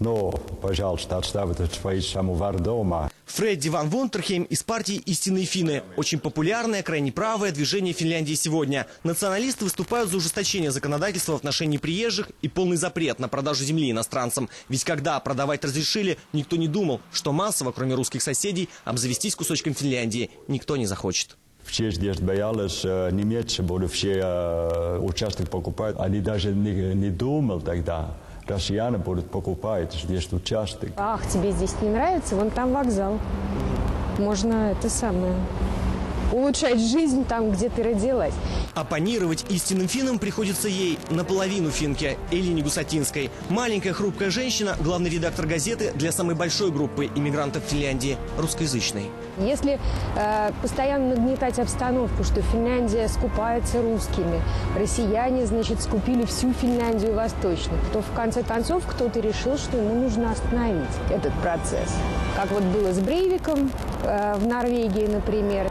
Но, пожалуйста, отставьте свой самовар дома. Фредди ван Вонтерхейм из партии «Истинные финны». Очень популярное, крайне правое движение Финляндии сегодня. Националисты выступают за ужесточение законодательства в отношении приезжих и полный запрет на продажу земли иностранцам. Ведь когда продавать разрешили, никто не думал, что массово, кроме русских соседей, обзавестись кусочком Финляндии никто не захочет. Все здесь боялись, немцы будут все участок покупать. Они даже не думали тогда. Россияне будут покупать здесь участок. Ах, тебе здесь не нравится? Вон там вокзал. Можно это самое... улучшать жизнь там, где ты родилась. Оппонировать истинным финнам приходится ей, наполовину финке, Элине Гусатинской. Маленькая хрупкая женщина, главный редактор газеты для самой большой группы иммигрантов Финляндии, русскоязычной. Если постоянно нагнетать обстановку, что Финляндия скупается русскими, россияне, значит, скупили всю Финляндию восточную, то в конце концов кто-то решил, что ему нужно остановить этот процесс. Как вот было с Брейвиком в Норвегии, например.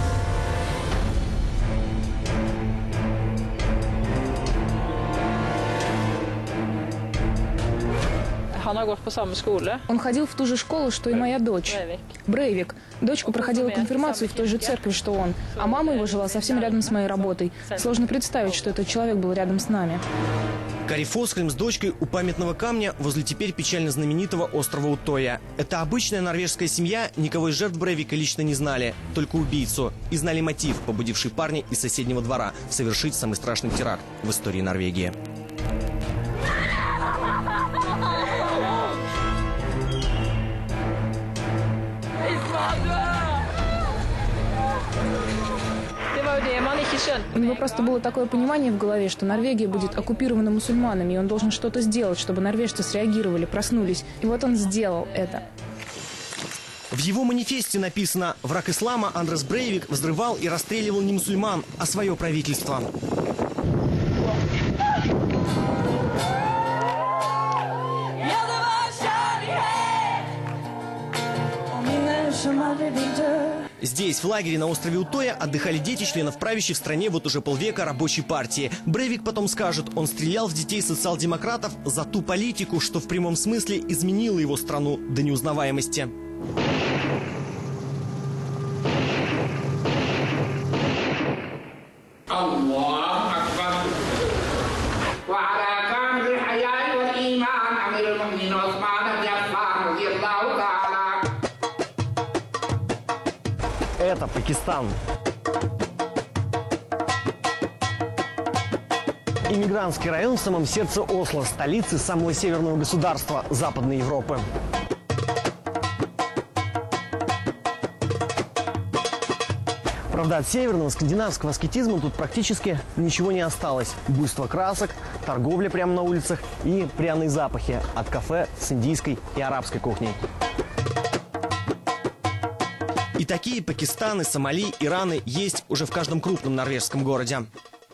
Он ходил в ту же школу, что и моя дочь. Брейвик. Дочка проходила конфирмацию в той же церкви, что он. А мама его жила совсем рядом с моей работой. Сложно представить, что этот человек был рядом с нами. Кари Фосхельм с дочкой у памятного камня возле теперь печально знаменитого острова Утоя. Это обычная норвежская семья, никого из жертв Брейвика лично не знали, только убийцу. И знали мотив, побудивший парня из соседнего двора совершить самый страшный теракт в истории Норвегии. У него просто было такое понимание в голове, что Норвегия будет оккупирована мусульманами, и он должен что-то сделать, чтобы норвежцы среагировали, проснулись. И вот он сделал это. В его манифесте написано: враг ислама Андрес Брейвик взрывал и расстреливал не мусульман, а свое правительство. Здесь, в лагере на острове Утоя, отдыхали дети членов правящей в стране вот уже полвека рабочей партии. Брейвик потом скажет, он стрелял в детей социал-демократов за ту политику, что в прямом смысле изменила его страну до неузнаваемости. Это Пакистан. Иммигрантский район в самом сердце Осло, столицы самого северного государства Западной Европы. Правда, от северного скандинавского аскетизма тут практически ничего не осталось. Буйство красок, торговля прямо на улицах и пряные запахи от кафе с индийской и арабской кухней. И такие Пакистаны, Сомали, Ираны есть уже в каждом крупном норвежском городе.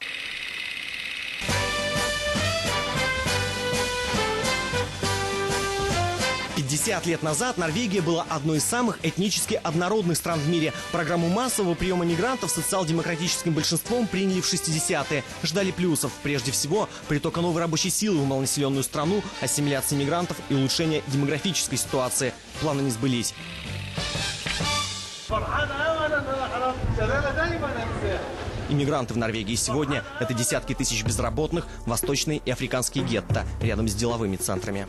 «50 лет назад Норвегия была одной из самых этнически однородных стран в мире. Программу массового приема мигрантов социал-демократическим большинством приняли в 60-е. Ждали плюсов. Прежде всего, притока новой рабочей силы в малонаселенную страну, ассимиляции мигрантов и улучшения демографической ситуации. Планы не сбылись. Иммигранты в Норвегии сегодня – это десятки тысяч безработных, восточные и африканские гетто рядом с деловыми центрами.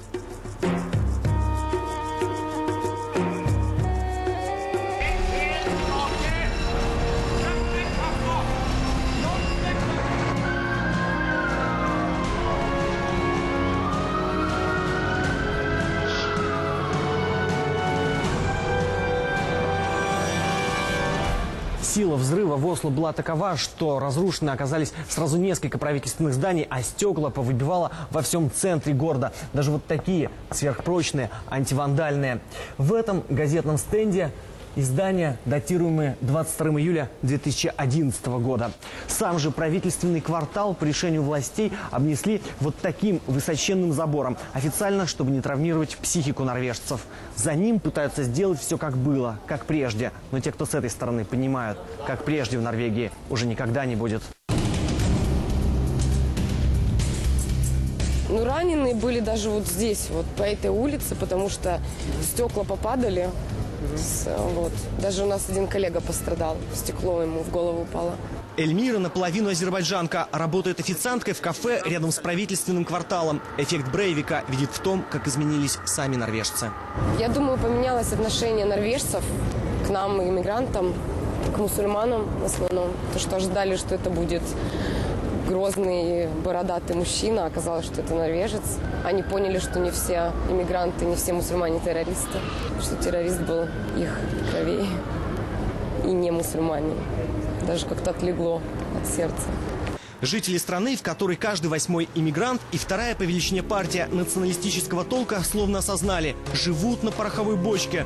Сила взрыва в Осло была такова, что разрушены оказались сразу несколько правительственных зданий, а стекла повыбивало во всем центре города. Даже вот такие сверхпрочные, антивандальные. В этом газетном стенде издания, датируемые 22 июля 2011 года. Сам же правительственный квартал по решению властей обнесли вот таким высоченным забором. Официально, чтобы не травмировать психику норвежцев. За ним пытаются сделать все как было, как прежде. Но те, кто с этой стороны, понимают, как прежде в Норвегии уже никогда не будет. Ну, раненые были даже вот здесь, вот по этой улице, потому что стекла попадали. Вот. Даже у нас один коллега пострадал, стекло ему в голову упало. Эльмира наполовину азербайджанка, работает официанткой в кафе рядом с правительственным кварталом. Эффект Брейвика видит в том, как изменились сами норвежцы. Я думаю, поменялось отношение норвежцев к нам, иммигрантам, к мусульманам в основном. То, что ожидали, что это будет грозный бородатый мужчина, оказалось, что это норвежец. Они поняли, что не все иммигранты, не все мусульмане террористы, что террорист был их крови и не мусульмане. Даже как-то отлегло от сердца. Жители страны, в которой каждый 8-й иммигрант и вторая по величине партия националистического толка, словно осознали, живут на пороховой бочке.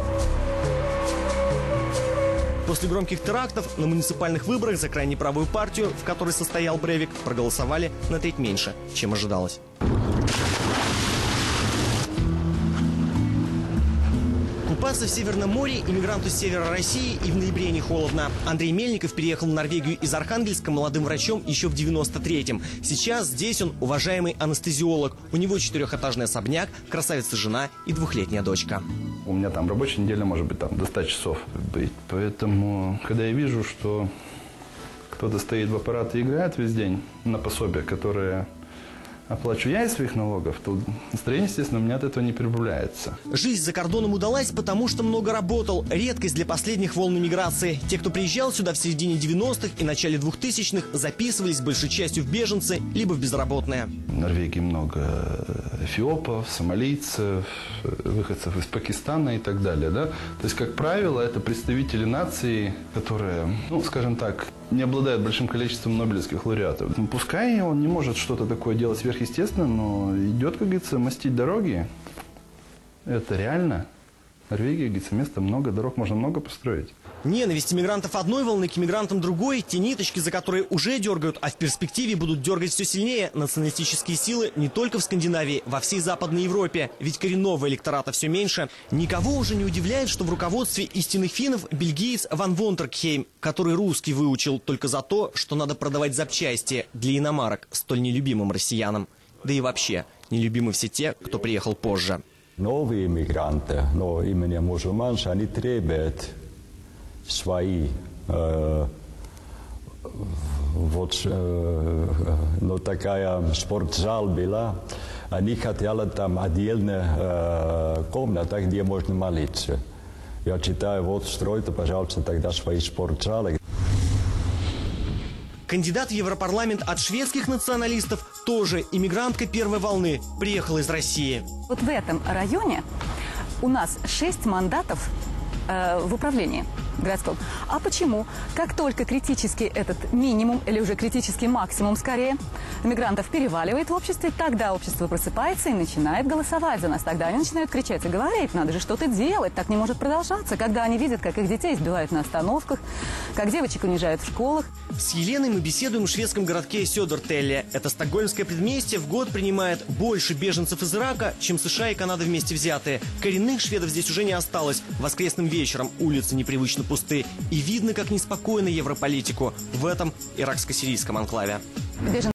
После громких терактов на муниципальных выборах за крайне правую партию, в которой состоял Брейвик, проголосовали на треть меньше, чем ожидалось. Купаться в Северном море иммигранту с севера России и в ноябре не холодно. Андрей Мельников переехал в Норвегию из Архангельска молодым врачом еще в 93-м. Сейчас здесь он уважаемый анестезиолог. У него 4-этажный особняк, красавица-жена и 2-летняя дочка. У меня там рабочая неделя может быть там до 100 часов быть. Поэтому, когда я вижу, что кто-то стоит в аппарате и играет весь день на пособие, которое оплачу я из своих налогов, то настроение, естественно, у меня от этого не прибавляется. Жизнь за кордоном удалась, потому что много работал. Редкость для последних волн миграции. Те, кто приезжал сюда в середине 90-х и начале 2000-х, записывались большей частью в беженцы, либо в безработные. В Норвегии много эфиопов, сомалийцев, выходцев из Пакистана и так далее. Да? То есть, как правило, это представители нации, которые, ну, скажем так, не обладают большим количеством нобелевских лауреатов. Пускай он не может что-то такое делать сверхъестественно, но идет, как говорится, мастить дороги. Это реально. В Норвегии, говорится, места много, дорог можно много построить. Ненависть иммигрантов одной волны к иммигрантам другой, те ниточки, за которые уже дергают, а в перспективе будут дергать все сильнее националистические силы не только в Скандинавии, во всей Западной Европе. Ведь коренного электората все меньше. Никого уже не удивляет, что в руководстве истинных финнов бельгиец Ван Вонтеркхейм, который русский выучил только за то, что надо продавать запчасти для иномарок столь нелюбимым россиянам. Да и вообще, нелюбимы все те, кто приехал позже. Новые иммигранты, но именно мусульманцы, они требуют свои, такая спортзал была, они хотели там отдельная комната, где можно молиться. Я считаю, вот стройте, пожалуйста, тогда свои спортзалы. Кандидат в Европарламент от шведских националистов, тоже иммигрантка первой волны, приехала из России. Вот в этом районе у нас 6 мандатов в управлении городском. А почему? Как только критический этот минимум, или уже критический максимум, скорее, мигрантов переваливает в обществе, тогда общество просыпается и начинает голосовать за нас. Тогда они начинают кричать и говорить, надо же что-то делать, так не может продолжаться. Когда они видят, как их детей избивают на остановках, как девочек унижают в школах. С Еленой мы беседуем в шведском городке Södertälje. Это стокгольмское предместье в год принимает больше беженцев из Ирака, чем США и Канада вместе взятые. Коренных шведов здесь уже не осталось. Воскресным вечером улицы непривычно пусты. И видно, как неспокойна европолитику в этом иракско-сирийском анклаве.